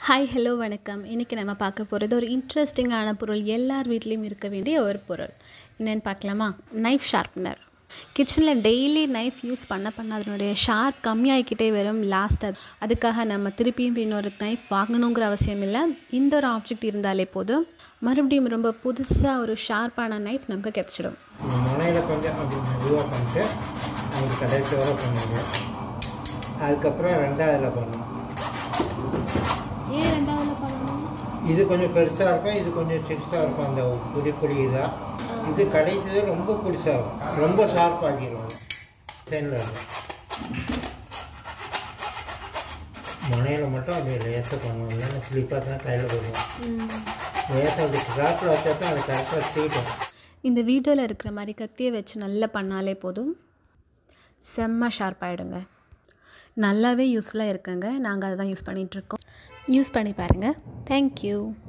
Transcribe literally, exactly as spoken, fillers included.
Hi hello வணக்கம். இன்றைக்கி நம்ம பார்க்க போகிறது ஒரு இன்ட்ரெஸ்டிங்கான பொருள், எல்லார் வீட்லேயும் இருக்க வேண்டிய ஒரு பொருள். என்னென்னு பார்க்கலாமா? Knife sharpener. கிச்சனில் டெய்லி நைஃப் யூஸ் பண்ண பண்ண அதனுடைய ஷார்ப் கம்மியாகிக்கிட்டே வரும். லாஸ்ட் அது அதுக்காக நம்ம திருப்பியும் இன்னொரு நைஃப் வாங்கணுங்கிற அவசியம் இல்லை. இந்த ஒரு ஆப்ஜெக்ட் இருந்தாலே போதும், மறுபடியும் ரொம்ப புதுசாக ஒரு ஷார்ப்பான நைஃப் நமக்கு கிடச்சிடும். முனையில் கொஞ்சம் அப்படி மெதுவாக பண்ணிட்டு நமக்கு கடைசி வரை பண்ணுங்க. அதுக்கப்புறம் ரெண்டாவதில் பண்ணணும். ஏன் ரெண்டாவதில் பண்ணணும்? இது கொஞ்சம் பெருசாக இருக்கும், இது கொஞ்சம் சிறுசாக இருக்கும். அந்த பொடி பொடி இதாக இது கடைசி ரொம்ப பிடிச்சா இருக்கும், ரொம்ப ஷார்ப்பாக்கிடுவோம். சென்னில் இருக்கும் முனையில் மட்டும் அப்படியே லேசாக பண்ணுவோம், இல்லைன்னா ஸ்லிப்பாக தான் கையில் போடுவோம். லேசாக அப்படி ஷார்ப்பில் வச்சா தான் அது கரெக்டாக தீட்டும். இந்த வீடியோவில் இருக்கிற மாதிரி கத்தியை வச்சு நல்லா பண்ணாலே போதும், செம்ம ஷார்ப் ஆகிடுங்க. நல்லாவே யூஸ்ஃபுல்லாக இருக்குங்க. நாங்கள் அதை தான் யூஸ் பண்ணிகிட்ருக்கோம். யூஸ் பண்ணி பாருங்கள். தேங்க்யூ.